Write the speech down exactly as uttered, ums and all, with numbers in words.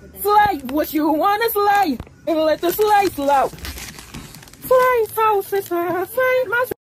Slay what you wanna slay, and let the slay slow. Slay, so sister, slay my